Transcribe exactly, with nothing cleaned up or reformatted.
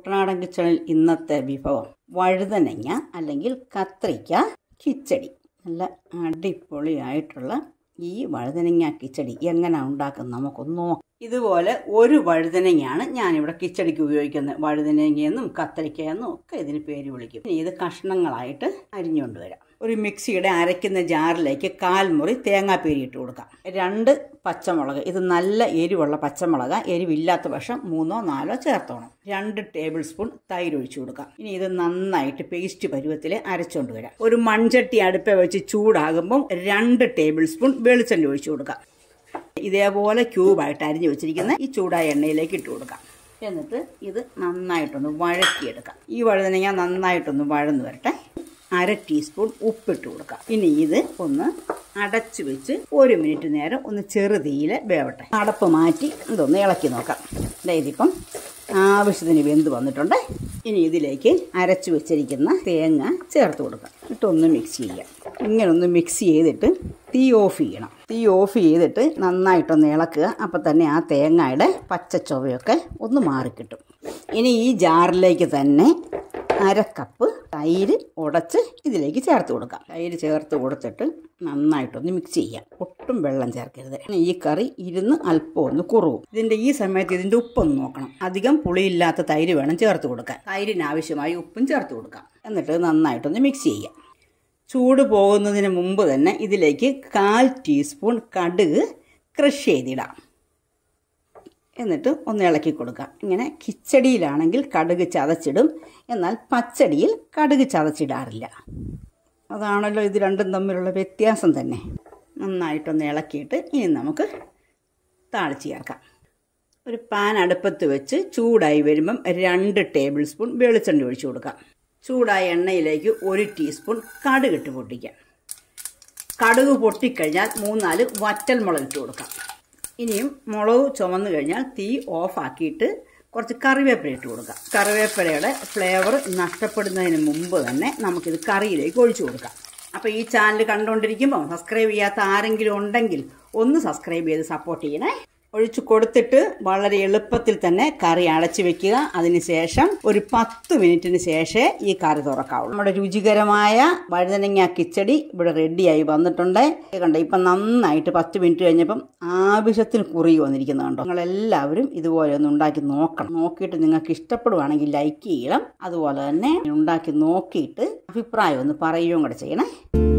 കുട്ടനാടൻ കിച്ചണിൽ ഇന്നത്തെ വിഭവം വഴുതനങ്ങ അല്ലെങ്കിൽ കത്രിക്ക കിച്ചടി. നല്ല അടിപൊളിയായിട്ടുള്ള ഈ വഴുതനങ്ങ കിച്ചടി എങ്ങനെ ഉണ്ടാക്കുന്നത് നമുക്കൊന്ന് നോക്കാം. ഇതുപോലെ ഒരു വഴുതനങ്ങയാണ് ഞാനിവിടെ കിച്ചടിക്ക് ഉപയോഗിക്കുന്നത്. വഴുതനങ്ങയെന്നും കത്രിക്കയെന്നും ഒക്കെ ഇതിന് പേര് വിളിക്കും. ഇനി ഇത് കഷ്ണങ്ങളായിട്ട് അരിഞ്ഞുകൊണ്ട് വരാം. ഒരു മിക്സിയുടെ അരയ്ക്കുന്ന ജാറിലേക്ക് കാൽമുറി തേങ്ങാപ്പീരി ഇട്ട് കൊടുക്കാം. രണ്ട് പച്ചമുളക്, ഇത് നല്ല എരിവുള്ള പച്ചമുളക്, എരിവില്ലാത്ത പക്ഷം മൂന്നോ നാലോ ചേർത്തോണം. രണ്ട് ടേബിൾ സ്പൂൺ തൈര് ഒഴിച്ചു കൊടുക്കാം. ഇനി ഇത് നന്നായിട്ട് പേസ്റ്റ് പരുവത്തിൽ അരച്ചുകൊണ്ട് വരാം. ഒരു മൺചട്ടി അടുപ്പ വെച്ച് ചൂടാകുമ്പം രണ്ട് ടേബിൾ സ്പൂൺ വെളിച്ചെണ്ണ ഒഴിച്ചു കൊടുക്കാം. ഇതേപോലെ ക്യൂബായിട്ട് അരിഞ്ഞു വെച്ചിരിക്കുന്ന ഈ ചൂടായ എണ്ണയിലേക്ക് ഇട്ട് കൊടുക്കാം. എന്നിട്ട് ഇത് നന്നായിട്ടൊന്ന് വഴറ്റിയെടുക്കാം. ഈ വഴുതനങ്ങ നന്നായിട്ടൊന്ന് വഴന്നു വരട്ടെ. അര ടീസ്പൂൺ ഉപ്പിട്ട് കൊടുക്കാം. ഇനി ഇത് ഒന്ന് അടച്ചു വെച്ച് ഒരു മിനിറ്റ് നേരം ഒന്ന് ചെറുതീയിൽ വേവട്ടെ. അടപ്പ് മാറ്റി ഇതൊന്ന് ഇളക്കി നോക്കാം. ഇതിപ്പം ആവശ്യത്തിന് വെന്ത് വന്നിട്ടുണ്ട്. ഇനി ഇതിലേക്ക് അരച്ചു വെച്ചിരിക്കുന്ന തേങ്ങ ചേർത്ത് കൊടുക്കാം. ഇട്ടൊന്ന് മിക്സ് ചെയ്യാം. ഇങ്ങനെ ഒന്ന് മിക്സ് ചെയ്തിട്ട് തീ ഓഫ് ചെയ്യണം. തീ ഓഫ് ചെയ്തിട്ട് നന്നായിട്ടൊന്ന് ഇളക്കുക. അപ്പം തന്നെ ആ തേങ്ങയുടെ പച്ച ചൊവയൊക്കെ ഒന്ന് മാറിക്കിട്ടും. ഇനി ഈ ജാറിലേക്ക് തന്നെ അര കപ്പ് തൈര് ഉടച്ച് ഇതിലേക്ക് ചേർത്ത് കൊടുക്കാം. തൈര് ചേർത്ത് കൊടുത്തിട്ട് നന്നായിട്ടൊന്ന് മിക്സ് ചെയ്യാം. ഒട്ടും വെള്ളം ചേർക്കരുത്. ഈ കറി ഇരുന്ന് അല്പം ഒന്ന് കുറവും. ഇതിൻ്റെ ഈ സമയത്ത് ഇതിൻ്റെ ഉപ്പൊന്ന് നോക്കണം. അധികം പുളിയില്ലാത്ത തൈര് വേണം ചേർത്ത് കൊടുക്കാൻ. തൈരിന് ആവശ്യമായി ഉപ്പും ചേർത്ത് കൊടുക്കാം. എന്നിട്ട് നന്നായിട്ടൊന്ന് മിക്സ് ചെയ്യാം. ചൂട് പോകുന്നതിന് മുമ്പ് തന്നെ ഇതിലേക്ക് കാൽ ടീസ്പൂൺ കടുക് ക്രഷ് ചെയ്തിടാം. എന്നിട്ട് ഒന്ന് ഇളക്കി കൊടുക്കാം. ഇങ്ങനെ കിച്ചടിയിലാണെങ്കിൽ കടുക് ചതച്ചിടും, എന്നാൽ പച്ചടിയിൽ കടുക് ചതച്ചിടാറില്ല. അതാണല്ലോ ഇത് രണ്ടും തമ്മിലുള്ള വ്യത്യാസം തന്നെ. നന്നായിട്ടൊന്ന് ഇളക്കിയിട്ട് ഇനി നമുക്ക് താളിച്ച് ചേർക്കാം. ഒരു പാൻ അടുപ്പത്ത് വെച്ച് ചൂടായി വരുമ്പം രണ്ട് ടേബിൾ സ്പൂൺ വെളിച്ചെണ്ണ ഒഴിച്ചു കൊടുക്കാം. ചൂടായ എണ്ണയിലേക്ക് ഒരു ടീസ്പൂൺ കടുക് ഇട്ട് പൊട്ടിക്കാം. കടുക് പൊട്ടിക്കഴിഞ്ഞാൽ മൂന്നാല് വറ്റൽ മുളക് ഇട്ട് കൊടുക്കാം. ഇനിയും മുളക് ചുമന്ന് കഴിഞ്ഞാൽ തീ ഓഫാക്കിയിട്ട് കുറച്ച് കറിവേപ്പില ഇട്ട് കൊടുക്കാം. കറിവേപ്പിലയുടെ ഫ്ലേവർ നഷ്ടപ്പെടുന്നതിന് മുമ്പ് തന്നെ നമുക്കിത് കറിയിലേക്ക് ഒഴിച്ചു കൊടുക്കാം. അപ്പോൾ ഈ ചാനൽ കണ്ടുകൊണ്ടിരിക്കുമ്പോൾ സബ്സ്ക്രൈബ് ചെയ്യാത്ത ആരെങ്കിലും ഉണ്ടെങ്കിൽ ഒന്ന് സബ്സ്ക്രൈബ് ചെയ്ത് സപ്പോർട്ട് ചെയ്യണേ. ഒഴിച്ചു കൊടുത്തിട്ട് വളരെ എളുപ്പത്തിൽ തന്നെ കറി അടച്ചു വെക്കുക. അതിനുശേഷം ഒരു പത്ത് മിനിറ്റിന് ശേഷമേ ഈ കറി തുറക്കാവുള്ളൂ. നമ്മുടെ രുചികരമായ വഴുതനങ്ങ കിച്ചടി ഇവിടെ റെഡിയായി വന്നിട്ടുണ്ട്. കണ്ടോ, ഇപ്പം നന്നായിട്ട് പത്ത് മിനിറ്റ് കഴിഞ്ഞപ്പം ആവശ്യത്തിന് കുറി വന്നിരിക്കുന്നത് കണ്ടോ. നിങ്ങളെല്ലാവരും ഇതുപോലെ ഒന്ന് ഉണ്ടാക്കി നോക്കണം. നോക്കിയിട്ട് നിങ്ങൾക്ക് ഇഷ്ടപ്പെടുവാണെങ്കിൽ ലൈക്ക് ചെയ്യണം. അതുപോലെ തന്നെ ഉണ്ടാക്കി നോക്കിയിട്ട് അഭിപ്രായം ഒന്ന് പറയുകയും കൂടെ ചെയ്യണേ.